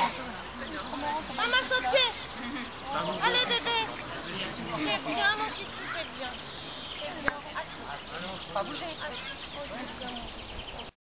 Maman, sautez. Allez, bébé. C'est bien, mon petit, c'est bien. C'est bien. Pas bouger.